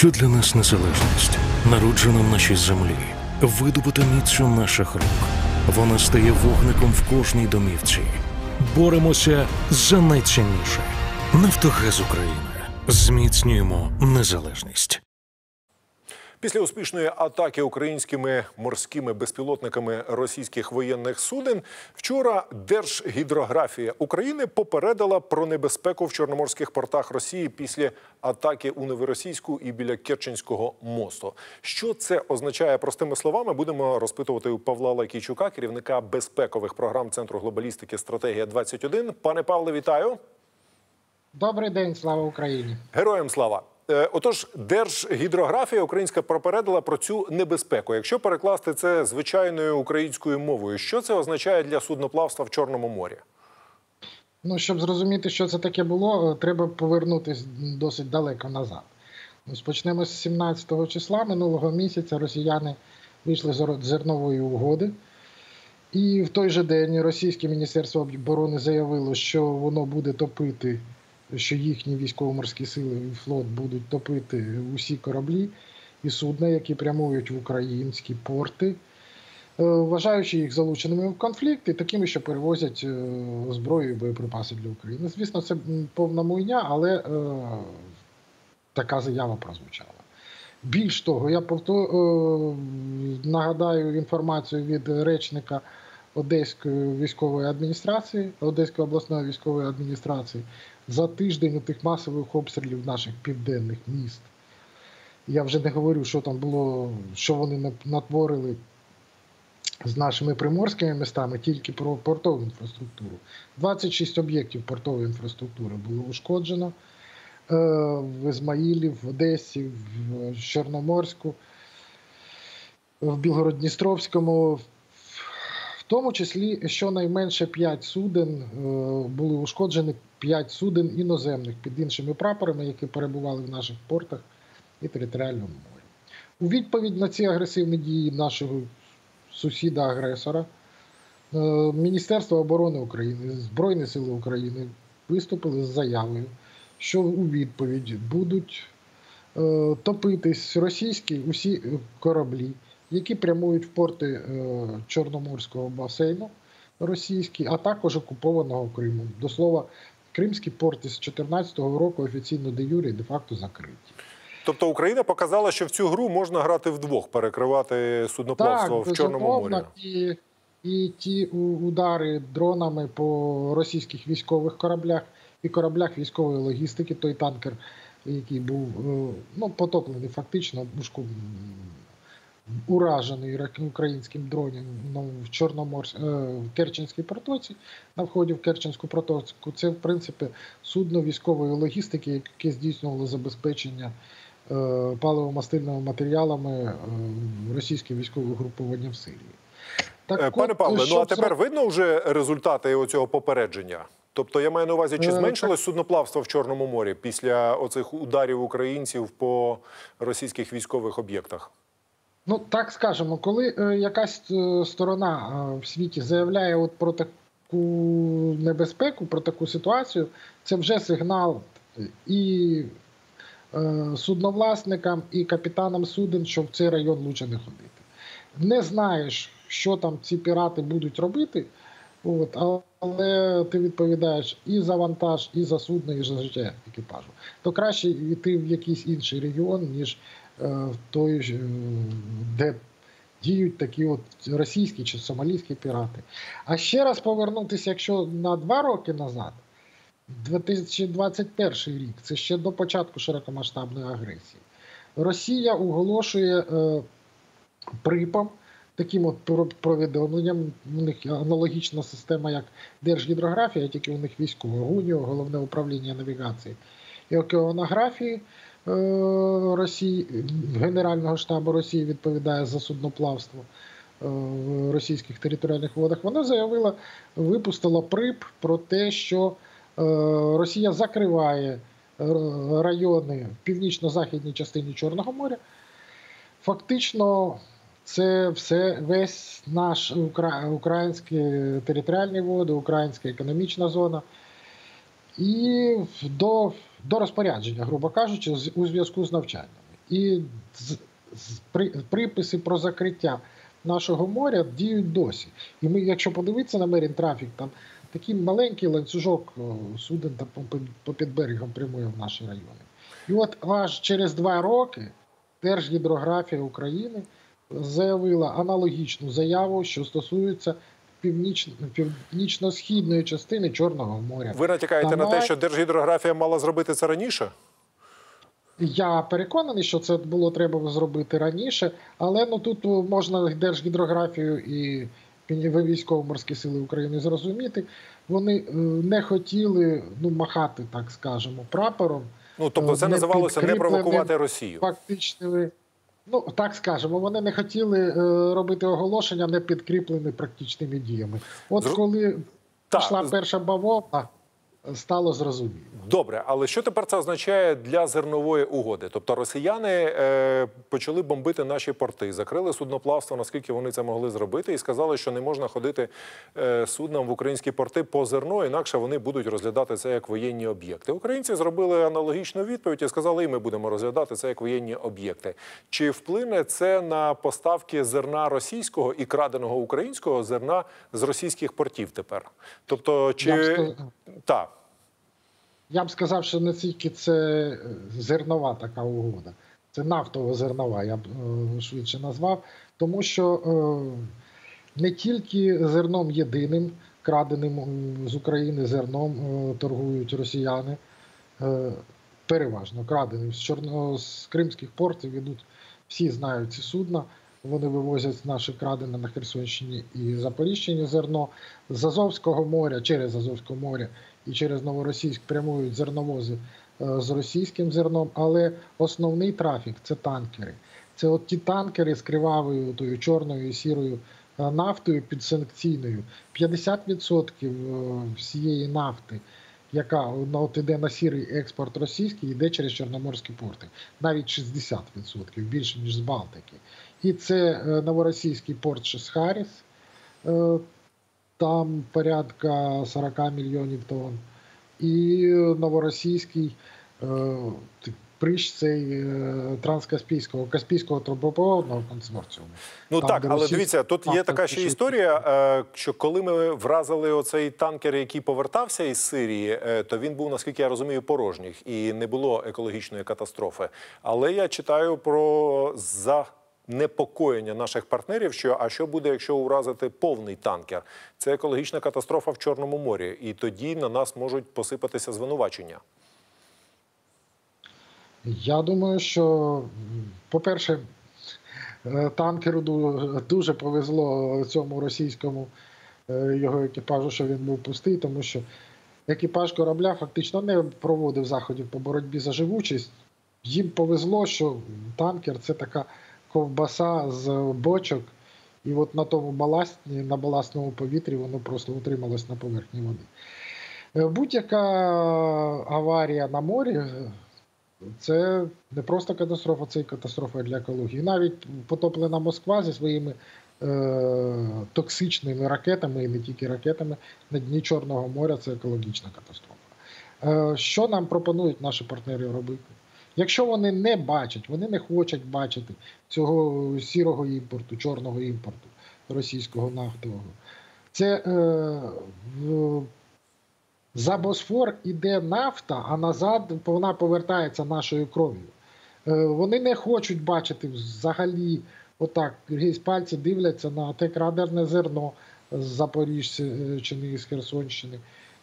Що для нас незалежність? Народжена в нашій землі, видобута міцю наших рук. Вона стає вогником в кожній домівці. Боремося за найцінніше. Нафтогаз України. Зміцнюємо незалежність. Після успішної атаки українськими морськими безпілотниками російських воєнних суден вчора Держгідрографія України попередила про небезпеку в чорноморських портах Росії після атаки у Новоросійську і біля Керченського мосту. Що це означає простими словами, будемо розпитувати у Павла Лайкійчука, керівника безпекових програм Центру глобалістики «Стратегія-21». Пане Павле, вітаю. Добрий день, слава Україні. Героям слава. Отож, Держгідрографія українська попередила про цю небезпеку. Якщо перекласти це звичайною українською мовою, що це означає для судноплавства в Чорному морі? Ну, щоб зрозуміти, що це таке було, треба повернутися досить далеко назад. Почнемо з 17 числа минулого місяця росіяни вийшли з зернової угоди. І в той же день російське Міністерство оборони заявило, що воно буде топити, що їхні військово-морські сили і флот будуть топити усі кораблі і судна, які прямують в українські порти, вважаючи їх залученими в конфлікт і такими, що перевозять зброю і боєприпаси для України. Звісно, це повна муйня, але така заява прозвучала. Більш того, я нагадаю інформацію від речника Одеської військової адміністрації, Одеської обласної військової адміністрації, за тиждень у тих масових обстрілів наших південних міст. Я вже не говорю, що там було, що вони натворили з нашими приморськими містами, тільки про портову інфраструктуру. 26 об'єктів портової інфраструктури було ушкоджено в Ізмаїлі, в Одесі, в Чорноморську, в Білгород-Дністровському. В тому числі щонайменше 5 суден були ушкоджені, 5 суден іноземних під іншими прапорами, які перебували в наших портах і територіальному морі. У відповідь на ці агресивні дії нашого сусіда-агресора Міністерство оборони України, Збройні сили України виступили з заявою, що у відповідь будуть топитись російські усі кораблі, які прямують в порти Чорноморського басейну російські, а також окупованого Криму. До слова, кримські порти з 2014 року офіційно де-юре і де-факто закриті. Тобто Україна показала, що в цю гру можна грати вдвох, перекривати судноплавство в Чорному морі. Так, і ті удари дронами по російських військових кораблях і кораблях військової логістики, той танкер, який був потоплений фактично, уражений українським дроном в Керченській протоці, на вході в Керченську протоку. Це, в принципі, судно військової логістики, яке здійснювало забезпечення паливо-мастильними матеріалами російського військового угруповання в Сирії. Пане Павле, а тепер видно вже результати оцього попередження? Тобто, я маю на увазі, чи зменшилось судноплавство в Чорному морі після оцих ударів українців по російських військових об'єктах? Ну, так скажемо, коли якась сторона в світі заявляє про таку небезпеку, про таку ситуацію, це вже сигнал і судновласникам, і капітанам суден, що в цей район лучше не ходити. Не знаєш, що там ці пірати будуть робити, але ти відповідаєш і за вантаж, і за судно, і за життя екіпажу. То краще йти в якийсь інший регіон, ніж той, де діють такі російські чи сомалійські пірати. А ще раз повернутися, якщо на 2 роки назад, 2021 рік, це ще до початку широкомасштабної агресії, Росія оголошує ПРИПам, таким повідомленням, у них аналогічна система, як Держгідрографія, тільки у них військова, ГУНІО, Головне управління навігації і океанографії Росії, Генерального штабу Росії відповідає за судноплавство в російських територіальних водах. Вона заявила, випустила ПРИП про те, що Росія закриває райони в північно-західній частині Чорного моря. Фактично, це весь наш українські територіальні води, українська економічна зона. І до розпорядження, грубо кажучи, у зв'язку з навчаннями. І приписи про закриття нашого моря діють досі. І ми, якщо подивитися на Marine Traffic, там такий маленький ланцюжок суден по під берегом прямує в наші райони. І от аж через 2 роки Держгідрографія України заявила аналогічну заяву, що стосується північно-східної частини Чорного моря. Ви натякаєте на те, що Держгідрографія мала зробити це раніше? Я переконаний, що це було треба зробити раніше, але тут можна Держгідрографію і Військово-морські сили України зрозуміти. Вони не хотіли махати, так скажемо, прапором. Тобто це називалося не провокувати Росію. Фактичними, так скажемо, вони не хотіли робити оголошення, не підкріплені практичними діями. От коли пішла перша бавовна, стало зрозуміло. Добре, але що тепер це означає для зернової угоди? Тобто росіяни почали бомбити наші порти, закрили судноплавство, наскільки вони це могли зробити, і сказали, що не можна ходити суднам в українські порти по зерно, інакше вони будуть розглядати це як воєнні об'єкти. Українці зробили аналогічну відповідь і сказали, і ми будемо розглядати це як воєнні об'єкти. Чи вплине це на поставки зерна російського і краденого українського зерна з російських портів тепер? Тобто, Так. Я б сказав, що не тільки це зернова така угода, це нафтово-зернова, я б швидше назвав, тому що не тільки зерном єдиним, краденим з України зерном торгують росіяни, переважно краденим з кримських портів ідуть, всі знають ці судна, вони вивозять наше крадене на Херсонщині і Запоріжчині зерно, з Азовського моря, через Азовське море і через Новоросійськ прямують зерновози з російським зерном, але основний трафік – це танкери. Це от ті танкери з кривавою, тою чорною і сірою нафтою підсанкційною. 50% всієї нафти, яка йде на сірий експорт російський, йде через Чорноморські порти. Навіть 60%, більше, ніж з Балтики. І це Новоросійський порт Шесхаріс, там порядка 40 мільйонів тонн. І Новоросійський прищ цей Транскаспійського, Каспійського трубопроводного консорціуму. Так, але дивіться, тут є така ще історія, що коли ми вразили оцей танкер, який повертався із Сирії, то він був, наскільки я розумію, порожній і не було екологічної катастрофи. Але я читаю про непокоєння наших партнерів, що буде, якщо уразити повний танкер? Це екологічна катастрофа в Чорному морі, і тоді на нас можуть посипатися звинувачення. Я думаю, що, по-перше, танкеру дуже повезло цьому російському його екіпажу, що він був пустий, тому що екіпаж корабля фактично не проводив заходів по боротьбі за живучість. Їм повезло, що танкер – це така ковбаса з бочок, і от на тому баласті, на баласному повітрі воно просто утрималось на поверхні води. Будь-яка аварія на морі – це не просто катастрофа, це і катастрофа для екології. Навіть потоплена Москва зі своїми токсичними ракетами, і не тільки ракетами, на дні Чорного моря – це екологічна катастрофа. Що нам пропонують наші партнери робити? Якщо вони не бачать, вони не хочуть бачити цього сірого імпорту, чорного імпорту російського нафтового, це за Босфор іде нафта, а назад вона повертається нашою кров'ю. Вони не хочуть бачити взагалі, отак, з пальці дивляться на те крадене зерно з Запоріжчини і з Херсонщини,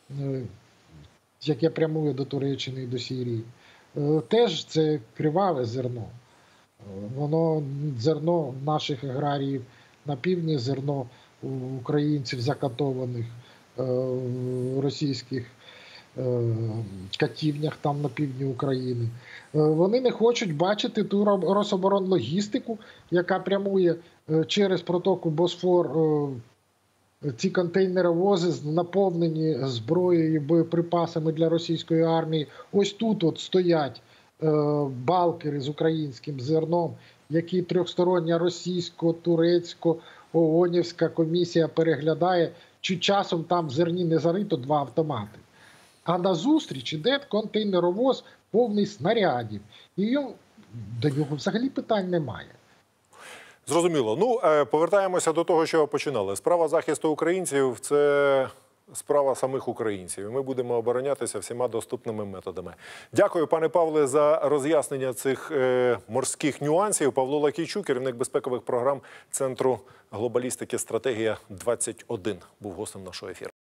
яке прямує до Туреччини і до Сирії. Теж це криваве зерно. Воно зерно наших аграріїв на півдні, зерно українців закатованих в російських катівнях там на півдні України. Вони не хочуть бачити ту Рособоронлогістику, яка прямує через протоку Босфор. Ці контейнеровози наповнені зброєю і боєприпасами для російської армії. Ось тут от стоять балкери з українським зерном, які тристороння російсько-турецько-ООНівська комісія переглядає, чи часом там в зерні не зарито 2 автомати. А назустріч іде контейнеровоз повний снарядів. І до нього взагалі питань немає. Зрозуміло. Ну, повертаємося до того, що починали. Справа захисту українців – це справа самих українців. І ми будемо оборонятися всіма доступними методами. Дякую, пане Павле, за роз'яснення цих морських нюансів. Павло Лакійчук, керівник безпекових програм Центру глобалістики «Стратегія-21», був гостем нашого ефіру.